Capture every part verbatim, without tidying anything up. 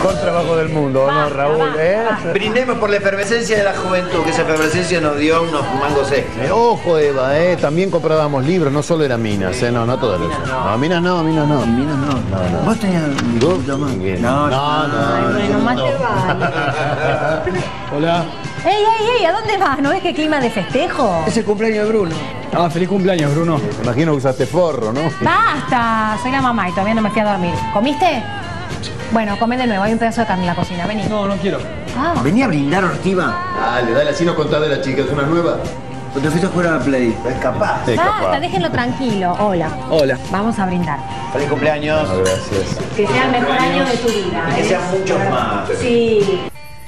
mejor trabajo del mundo, ¿no, Raúl? ¿Eh? Brindemos por la efervescencia de la juventud, que esa efervescencia nos dio unos mangos extra. Eh, ojo, Eva, ¿eh? También comprábamos libros, no solo eran minas, ¿eh? No, no todas las. No, minas no, minas no. Minas no. No, no. ¿Vos tenías un poquito más? No, no, no. Bueno, más te vale. Hola. ¡Ey, ey, ey! ¿A dónde vas? ¿No ves qué clima de festejo? Es el cumpleaños de Bruno. Ah, feliz cumpleaños, Bruno. Me imagino que usaste forro, ¿no? ¡Basta! Soy la mamá y todavía no me fui a dormir. ¿Comiste? Bueno, come de nuevo. Hay un pedazo de carne en la cocina. Vení. No, no quiero. Ah. Vení a brindar, Ortiva. Dale, dale, así nos contás de la chica. ¿Es una nueva? Te fuiste a jugar a la Play. Es capaz. Sí, Basta, capaz. déjenlo tranquilo. Hola. Hola. Vamos a brindar. Feliz cumpleaños. No, gracias. Que sea el mejor año de tu vida. Y que ¿eh? sean muchos más. Sí.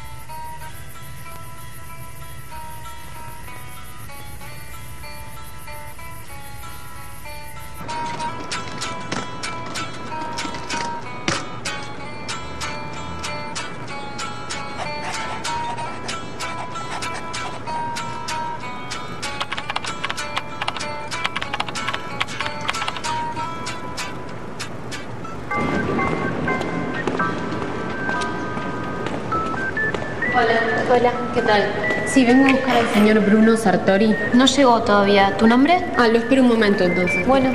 Hola. Hola, ¿qué tal? Sí, vengo a buscar al señor Bruno Sartori. No llegó todavía. ¿Tu nombre? Ah, lo espero un momento entonces. Bueno.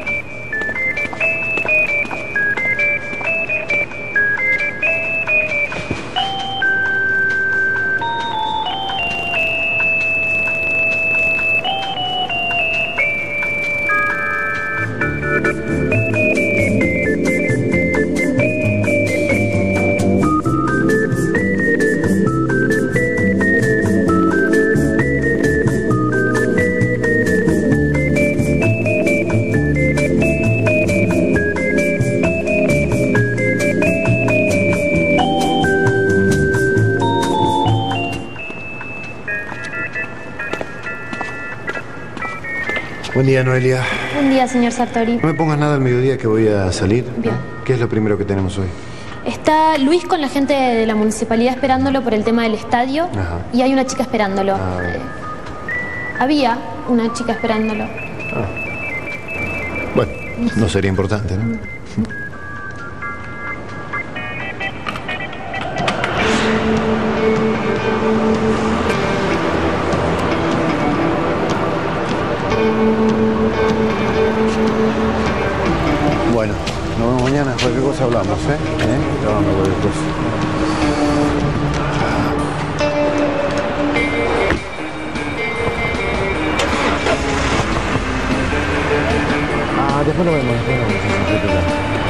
Buen día, Noelia. Buen día, señor Sartori. No me pongas nada al mediodía que voy a salir. Bien. ¿Qué es lo primero que tenemos hoy? Está Luis con la gente de la municipalidad esperándolo por el tema del estadio. Ajá. Y hay una chica esperándolo. Ah, bien. Eh, había una chica esperándolo. Bueno, no sería importante, ¿no? Bueno, nos vemos mañana. Cualquier cosa hablamos, ¿eh? ¿Eh? Llámame cualquier cosa. Ah, después lo vemos, después lo vemos.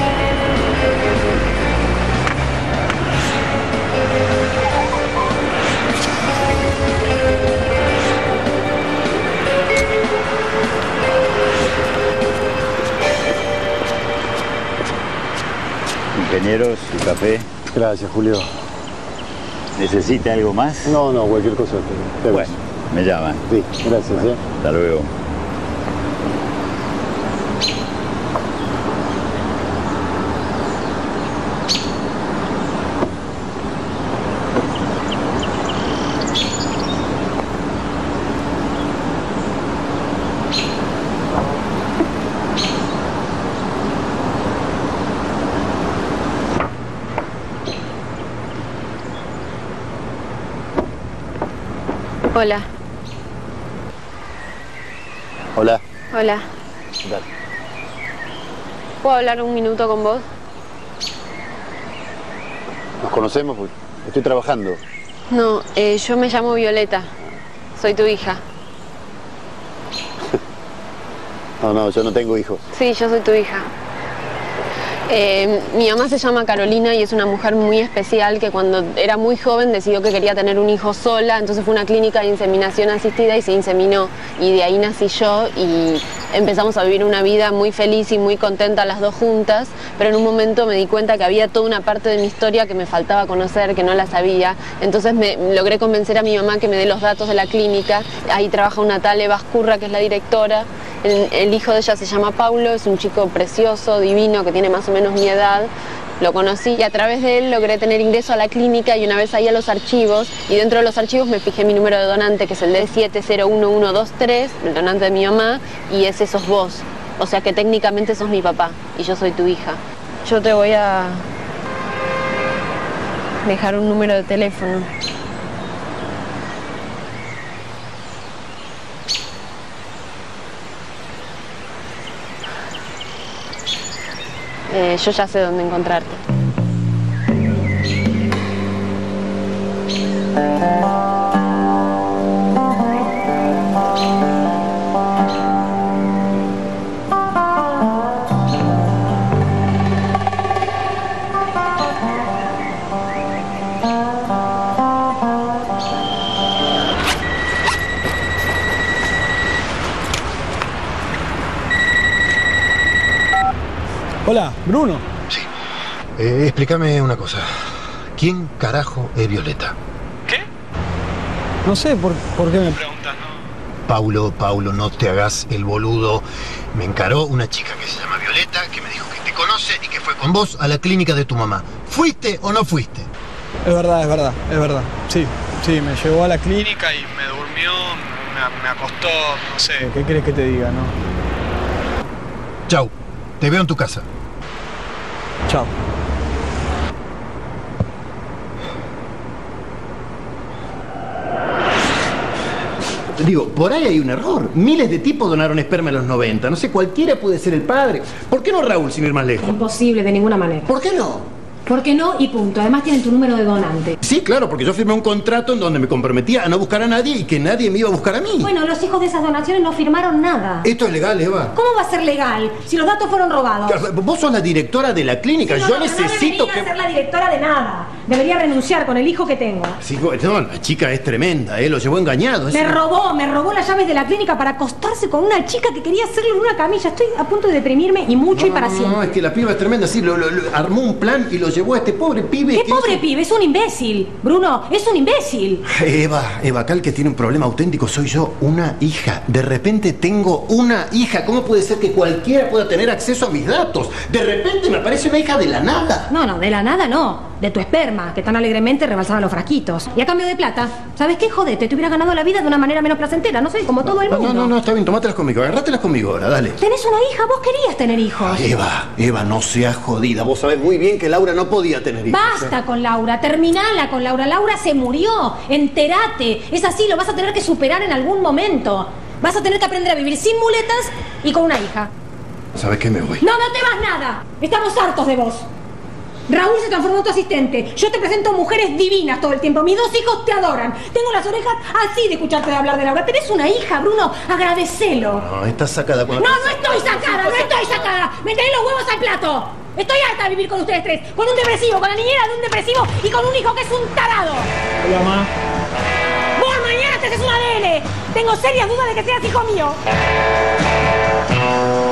Ingeniero, su café. Gracias, Julio. ¿Necesita algo más? No, no, cualquier cosa. te- te Bueno, me llaman. Sí, gracias, ¿eh? Hasta luego. Hola. Hola. Hola. Dale. ¿Puedo hablar un minuto con vos? ¿Nos conocemos? Porque estoy trabajando. No, eh, yo me llamo Violeta. Soy tu hija. No, no, yo no tengo hijos. Sí, yo soy tu hija. Eh, mi mamá se llama Carolina y es una mujer muy especial que cuando era muy joven decidió que quería tener un hijo sola, entonces fue a una clínica de inseminación asistida y se inseminó. Y de ahí nací yo y empezamos a vivir una vida muy feliz y muy contenta las dos juntas, pero en un momento me di cuenta que había toda una parte de mi historia que me faltaba conocer, que no la sabía. Entonces me logré convencer a mi mamá que me dé los datos de la clínica. Ahí trabaja una tal Eva Escurra, que es la directora. El, el hijo de ella se llama Paulo, es un chico precioso, divino, que tiene más o menos mi edad. Lo conocí y a través de él logré tener ingreso a la clínica y una vez ahí a los archivos, y dentro de los archivos me fijé mi número de donante, que es el de siete cero uno uno dos tres, el donante de mi mamá, y ese sos vos. O sea que técnicamente sos mi papá y yo soy tu hija. Yo te voy a... dejar un número de teléfono. Eh, yo ya sé dónde encontrarte. Hola, Bruno. Sí. Eh, explícame una cosa. ¿Quién carajo es Violeta? ¿Qué? No sé, ¿por, por qué me preguntas, no? Paulo, Paulo, no te hagas el boludo. Me encaró una chica que se llama Violeta, que me dijo que te conoce y que fue con vos a la clínica de tu mamá. ¿Fuiste o no fuiste? Es verdad, es verdad, es verdad. Sí, sí, me llevó a la clínica y me durmió, me, me acostó, no sé, ¿qué querés que te diga, no? Chau, te veo en tu casa. Chao. Digo, por ahí hay un error. Miles de tipos donaron esperma en los noventa. No sé, cualquiera puede ser el padre. ¿Por qué no Raúl, sin ir más lejos? Imposible, de ninguna manera. ¿Por qué no? ¿Por qué no? Y punto. Además tienen tu número de donante. Sí, claro, porque yo firmé un contrato en donde me comprometía a no buscar a nadie y que nadie me iba a buscar a mí. Bueno, los hijos de esas donaciones no firmaron nada. Esto es legal, Eva. ¿Cómo va a ser legal si los datos fueron robados? Vos sos la directora de la clínica. Sí, no, yo no, necesito no que... debería ser la directora de nada. Debería renunciar con el hijo que tengo. Sí, no, la chica es tremenda, ¿eh? Lo llevó engañado. Es Me una... robó, me robó las llaves de la clínica para acostarse con una chica que quería hacerle en una camilla. Estoy a punto de deprimirme y mucho no, y para no, siempre. No, es que la piba es tremenda, sí, lo, lo, lo, armó un plan y lo llevó a este pobre pibe. ¿Qué que pobre hizo... pibe? Es un imbécil. Bruno, es un imbécil. Eva, Eva, acá el que tiene un problema auténtico soy yo, una hija. De repente tengo una hija. ¿Cómo puede ser que cualquiera pueda tener acceso a mis datos? De repente me aparece una hija de la nada. No, no, de la nada no. De tu esperma, que tan alegremente rebalsaban los frasquitos. Y a cambio de plata, ¿sabes qué? Jodete, te hubiera ganado la vida de una manera menos placentera, no sé, como todo el No, mundo. no, no, no, está bien, tomátelas conmigo, agárratelas conmigo ahora, dale. Tenés una hija, vos querías tener hijos. Ay, Eva, Eva, no seas jodida. Vos sabés muy bien que Laura no podía tener hijos. Basta con Laura, terminala con Laura. Laura se murió, entérate. Es así, lo vas a tener que superar en algún momento. Vas a tener que aprender a vivir sin muletas y con una hija. ¿Sabes qué? Me voy. No, no te vas nada. Estamos hartos de vos. Raúl se transformó en tu asistente. Yo te presento mujeres divinas todo el tiempo. Mis dos hijos te adoran. Tengo las orejas así de escucharte de hablar de Laura. Tenés una hija, Bruno. Agradecelo. No, estás sacada cuando... No, no estoy sacada, no estoy sacada. Me tenés los huevos al plato. Estoy harta de vivir con ustedes tres. Con un depresivo, con la niñera de un depresivo y con un hijo que es un tarado. Hola, mamá. Vos mañana te haces un A D N. Tengo serias dudas de que seas hijo mío.